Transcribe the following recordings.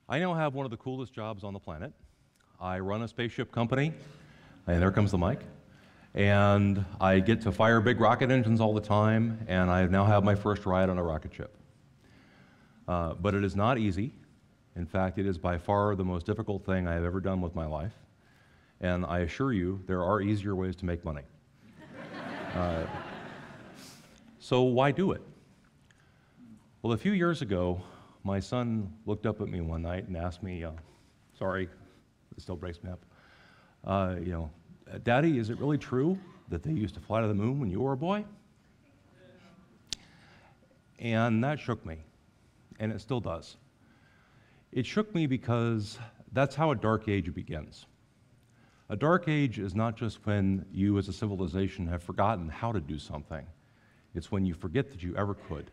I now have one of the coolest jobs on the planet. I run a spaceship company, and there comes the mic, and I get to fire big rocket engines all the time, and I now have my first ride on a rocket ship. But it is not easy. In fact, it is by far the most difficult thing I have ever done with my life, and I assure you there are easier ways to make money. So why do it? Well, a few years ago, my son looked up at me one night and asked me, sorry, it still breaks me up, Daddy, is it really true that they used to fly to the moon when you were a boy? And that shook me, and it still does. It shook me because that's how a dark age begins. A dark age is not just when you as a civilization have forgotten how to do something. It's when you forget that you ever could.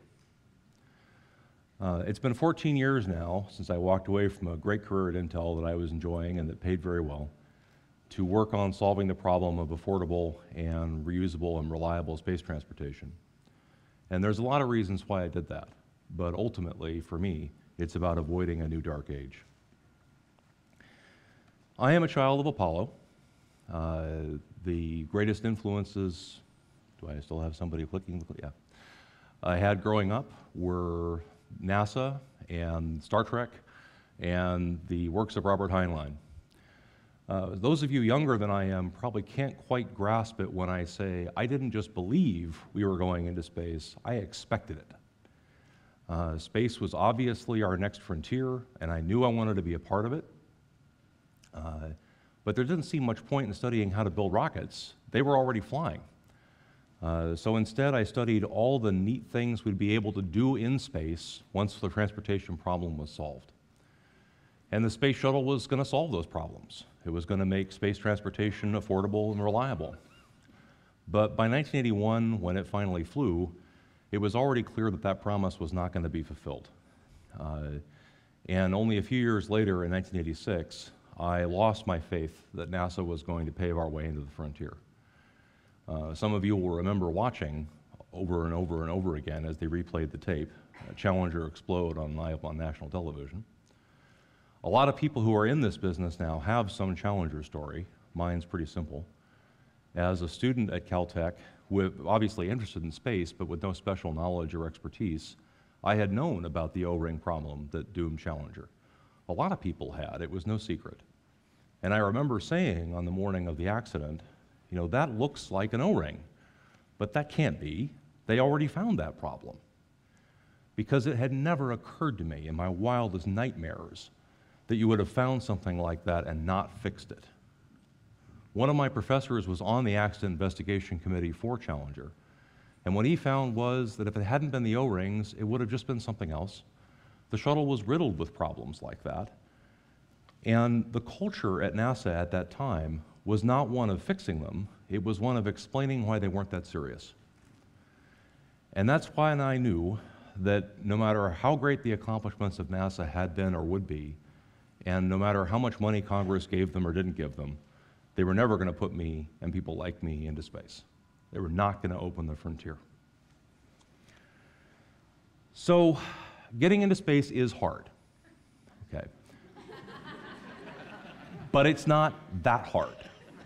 It's been 14 years now since I walked away from a great career at Intel that I was enjoying and that paid very well to work on solving the problem of affordable and reusable and reliable space transportation. And there's a lot of reasons why I did that, but ultimately, for me, it's about avoiding a new dark age. I am a child of Apollo. The greatest influences, do I still have somebody clicking? Yeah. I had growing up were NASA and Star Trek and the works of Robert Heinlein. Those of you younger than I am probably can't quite grasp it when I say I didn't just believe we were going into space, I expected it. Space was obviously our next frontier, and I knew I wanted to be a part of it. But there didn't seem much point in studying how to build rockets. They were already flying. So instead, I studied all the neat things we'd be able to do in space once the transportation problem was solved. And the space shuttle was going to solve those problems. It was going to make space transportation affordable and reliable. But by 1981, when it finally flew, it was already clear that that promise was not going to be fulfilled. And only a few years later, in 1986, I lost my faith that NASA was going to pave our way into the frontier. Some of you will remember watching over and over and over again as they replayed the tape, Challenger explode on national television. A lot of people who are in this business now have some Challenger story. Mine's pretty simple. As a student at Caltech, obviously interested in space, but with no special knowledge or expertise, I had known about the O-ring problem that doomed Challenger. A lot of people had. It was no secret. And I remember saying on the morning of the accident, that looks like an O-ring, but that can't be. They already found that problem. Because it had never occurred to me in my wildest nightmares that you would have found something like that and not fixed it. One of my professors was on the accident investigation committee for Challenger, and what he found was that if it hadn't been the O-rings, it would have just been something else. The shuttle was riddled with problems like that, and the culture at NASA at that time was not one of fixing them, it was one of explaining why they weren't that serious. And that's why I knew that no matter how great the accomplishments of NASA had been or would be, and no matter how much money Congress gave them or didn't give them, they were never going to put me and people like me into space. They were not going to open the frontier. So, getting into space is hard, okay? But it's not that hard.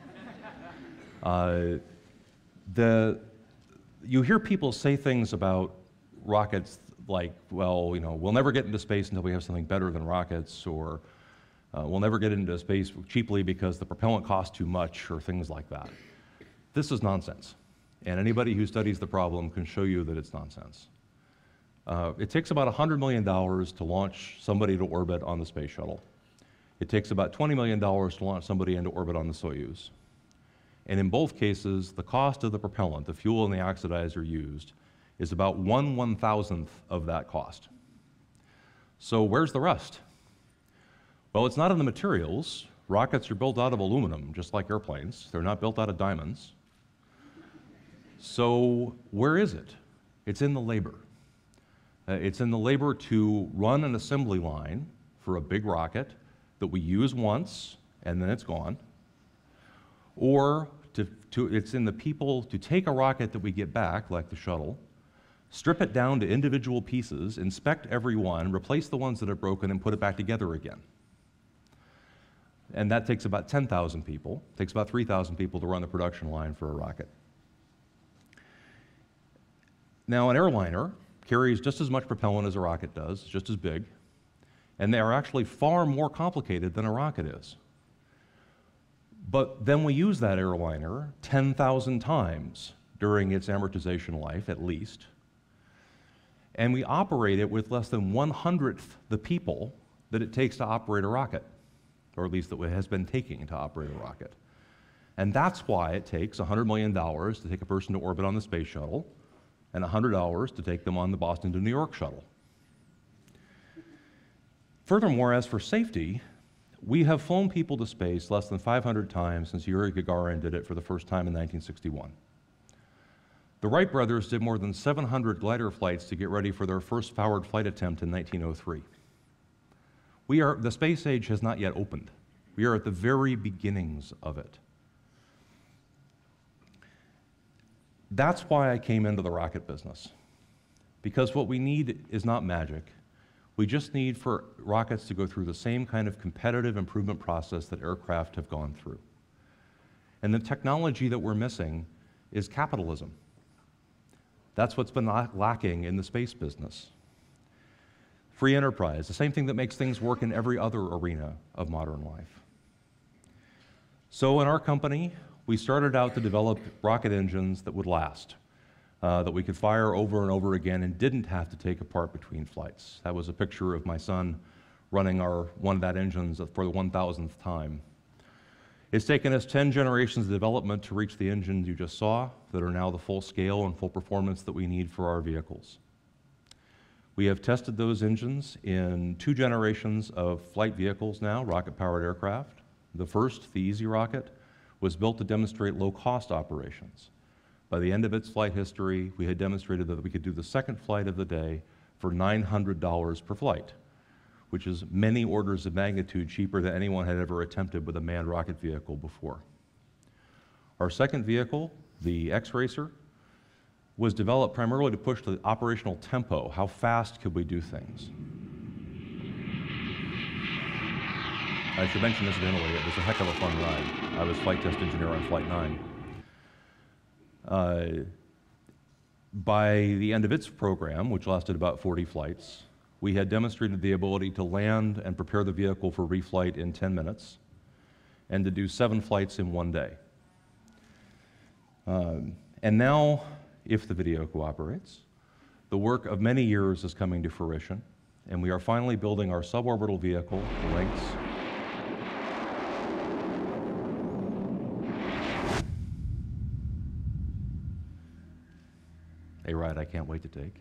You hear people say things about rockets like, well, we'll never get into space until we have something better than rockets, or we'll never get into space cheaply because the propellant costs too much, or things like that. This is nonsense. And anybody who studies the problem can show you that it's nonsense. It takes about $100 million to launch somebody to orbit on the space shuttle. It takes about $20 million to launch somebody into orbit on the Soyuz. And in both cases, the cost of the propellant, the fuel and the oxidizer used, is about 1/1000th of that cost. So where's the rest? Well, it's not in the materials. Rockets are built out of aluminum, just like airplanes. They're not built out of diamonds. So where is it? It's in the labor. It's in the labor to run an assembly line for a big rocket that we use once and then it's gone. Or it's in the people to take a rocket that we get back, like the shuttle, strip it down to individual pieces, inspect every one, replace the ones that are broken, and put it back together again. And that takes about 10,000 people. It takes about 3,000 people to run the production line for a rocket. Now, an airliner carries just as much propellant as a rocket does, just as big, and they are actually far more complicated than a rocket is. But then we use that airliner 10,000 times during its amortization life, at least, and we operate it with less than 1/100th the people that it takes to operate a rocket, or at least that it has been taking to operate a rocket. And that's why it takes $100 million to take a person to orbit on the space shuttle, and $100 to take them on the Boston to New York shuttle. Furthermore, as for safety, we have flown people to space less than 500 times since Yuri Gagarin did it for the first time in 1961. The Wright brothers did more than 700 glider flights to get ready for their first powered flight attempt in 1903. The space age has not yet opened. We are at the very beginnings of it. That's why I came into the rocket business. Because what we need is not magic. We just need for rockets to go through the same kind of competitive improvement process that aircraft have gone through. And the technology that we're missing is capitalism. That's what's been lacking in the space business. Free enterprise, the same thing that makes things work in every other arena of modern life. So in our company, we started out to develop rocket engines that would last, that we could fire over and over again and didn't have to take apart between flights. That was a picture of my son running one of that engines for the 1,000th time. It's taken us 10 generations of development to reach the engines you just saw that are now the full scale and full performance that we need for our vehicles. We have tested those engines in 2 generations of flight vehicles now, rocket-powered aircraft. The first, the Easy Rocket, was built to demonstrate low-cost operations. By the end of its flight history, we had demonstrated that we could do the second flight of the day for $900 per flight, which is many orders of magnitude cheaper than anyone had ever attempted with a manned rocket vehicle before. Our second vehicle, the X-Racer, was developed primarily to push the operational tempo. How fast could we do things? I should mention incidentally, it was a heck of a fun ride. I was flight test engineer on Flight 9. By the end of its program, which lasted about 40 flights, we had demonstrated the ability to land and prepare the vehicle for reflight in 10 minutes and to do 7 flights in 1 day. And now, if the video cooperates, the work of many years is coming to fruition, and we are finally building our suborbital vehicle, Lynx. A ride I can't wait to take.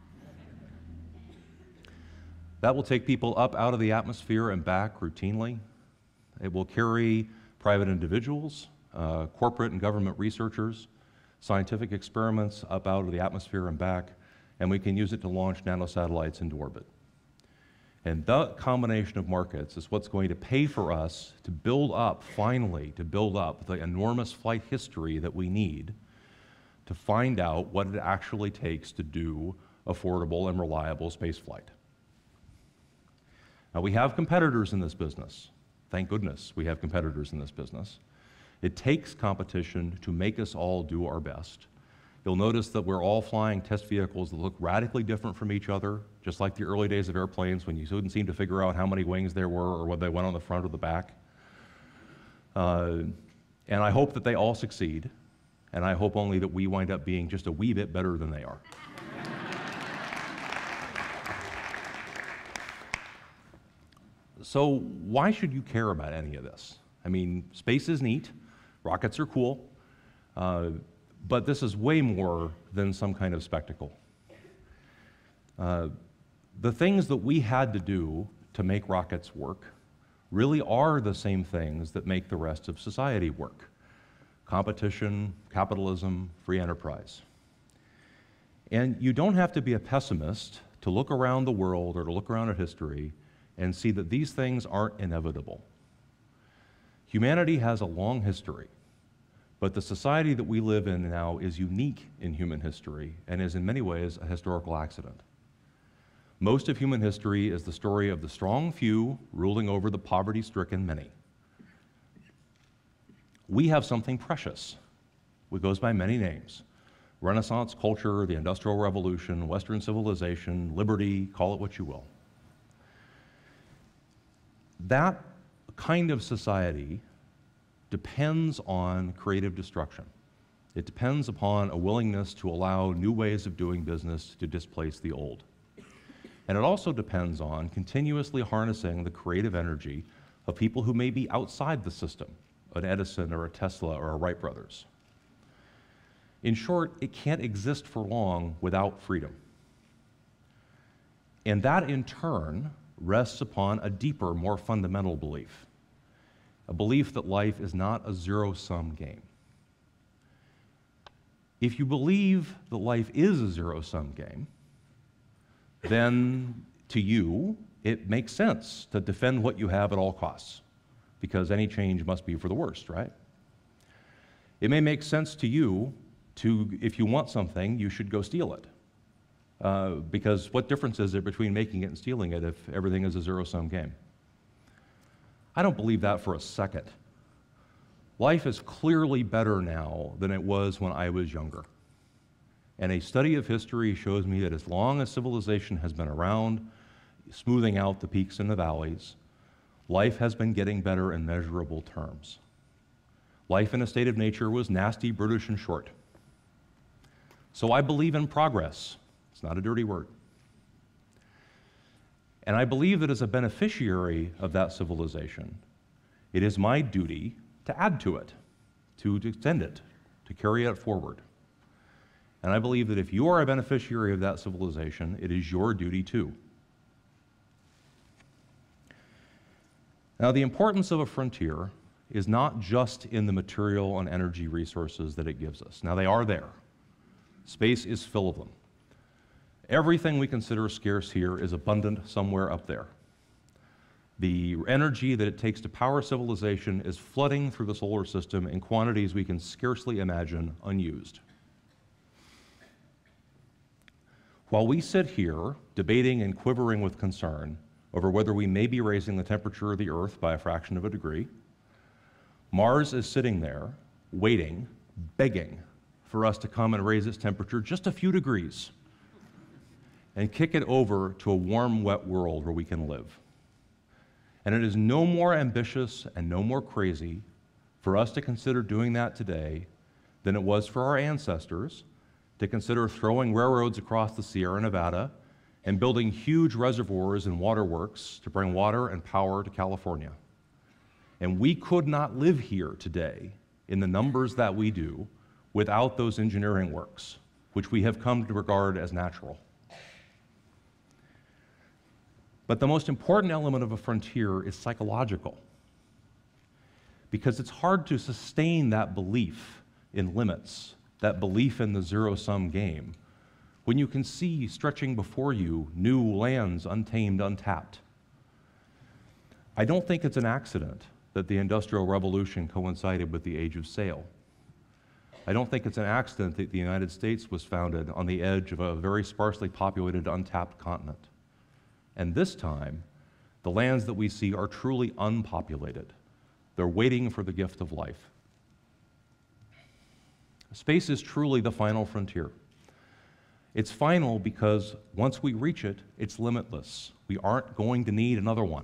That will take people up out of the atmosphere and back routinely. It will carry private individuals, corporate and government researchers, scientific experiments up out of the atmosphere and back, and we can use it to launch nanosatellites into orbit. And that combination of markets is what's going to pay for us to build up, finally, to build up the enormous flight history that we need to find out what it actually takes to do affordable and reliable spaceflight. Now, we have competitors in this business. Thank goodness we have competitors in this business. It takes competition to make us all do our best. You'll notice that we're all flying test vehicles that look radically different from each other, just like the early days of airplanes when you couldn't seem to figure out how many wings there were or whether they went on the front or the back. And I hope that they all succeed, and I hope only that we wind up being just a wee bit better than they are. So why should you care about any of this? I mean, space is neat, rockets are cool, but this is way more than some kind of spectacle. The things that we had to do to make rockets work really are the same things that make the rest of society work. Competition, capitalism, free enterprise. And you don't have to be a pessimist to look around the world or to look around at history and see that these things aren't inevitable. Humanity has a long history But the society that we live in now is unique in human history and is in many ways a historical accident. Most of human history is the story of the strong few ruling over the poverty-stricken many. We have something precious. It goes by many names. Renaissance culture, the Industrial Revolution, Western civilization, liberty, call it what you will. That kind of society depends on creative destruction. It depends upon a willingness to allow new ways of doing business to displace the old. And it also depends on continuously harnessing the creative energy of people who may be outside the system, an Edison or a Tesla or a Wright brothers. In short, it can't exist for long without freedom. And that, in turn, rests upon a deeper, more fundamental belief, a belief that life is not a zero-sum game. If you believe that life is a zero-sum game, then to you, it makes sense to defend what you have at all costs, because any change must be for the worst, right? It may make sense to you if you want something, you should go steal it. Because what difference is there between making it and stealing it if everything is a zero-sum game? I don't believe that for a second. Life is clearly better now than it was when I was younger. And a study of history shows me that as long as civilization has been around, smoothing out the peaks and the valleys, life has been getting better in measurable terms. Life in a state of nature was nasty, brutish, and short. So I believe in progress. It's not a dirty word. And I believe that as a beneficiary of that civilization, it is my duty to add to it, to extend it, to carry it forward. And I believe that if you are a beneficiary of that civilization, it is your duty too. Now, the importance of a frontier is not just in the material and energy resources that it gives us. Now, they are there. Space is full of them. Everything we consider scarce here is abundant somewhere up there. The energy that it takes to power civilization is flooding through the solar system in quantities we can scarcely imagine unused. While we sit here debating and quivering with concern over whether we may be raising the temperature of the Earth by a fraction of a degree, Mars is sitting there, waiting, begging for us to come and raise its temperature just a few degrees and kick it over to a warm, wet world where we can live. And it is no more ambitious and no more crazy for us to consider doing that today than it was for our ancestors to consider throwing railroads across the Sierra Nevada and building huge reservoirs and waterworks to bring water and power to California. And we could not live here today in the numbers that we do without those engineering works, which we have come to regard as natural. But the most important element of a frontier is psychological, because it's hard to sustain that belief in limits, that belief in the zero-sum game, when you can see stretching before you new lands untamed, untapped. I don't think it's an accident that the Industrial Revolution coincided with the age of sail. I don't think it's an accident that the United States was founded on the edge of a very sparsely populated, untapped continent. And this time, the lands that we see are truly unpopulated. They're waiting for the gift of life. Space is truly the final frontier. It's final because once we reach it, it's limitless. We aren't going to need another one.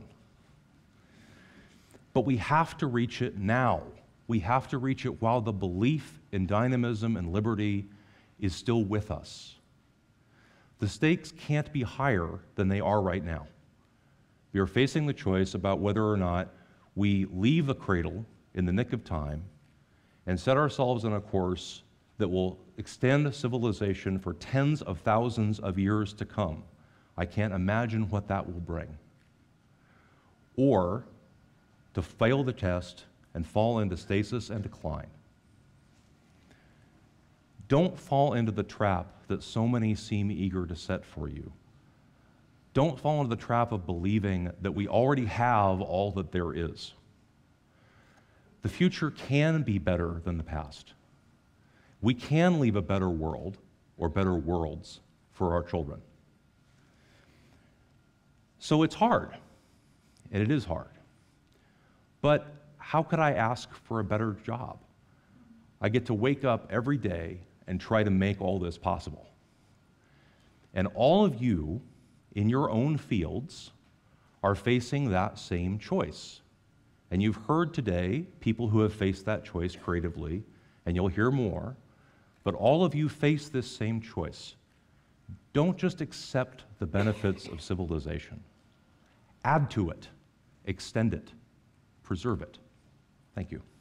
But we have to reach it now. We have to reach it while the belief in dynamism and liberty is still with us. The stakes can't be higher than they are right now. We are facing the choice about whether or not we leave the cradle in the nick of time and set ourselves on a course that will extend civilization for tens of thousands of years to come. I can't imagine what that will bring. Or to fail the test and fall into stasis and decline. Don't fall into the trap that so many seem eager to set for you. Don't fall into the trap of believing that we already have all that there is. The future can be better than the past. We can leave a better world, or better worlds, for our children. So it's hard, and it is hard. But how could I ask for a better job? I get to wake up every day and try to make all this possible. And all of you, in your own fields, are facing that same choice. And you've heard today people who have faced that choice creatively, and you'll hear more, but all of you face this same choice. Don't just accept the benefits of civilization. Add to it, extend it, preserve it. Thank you.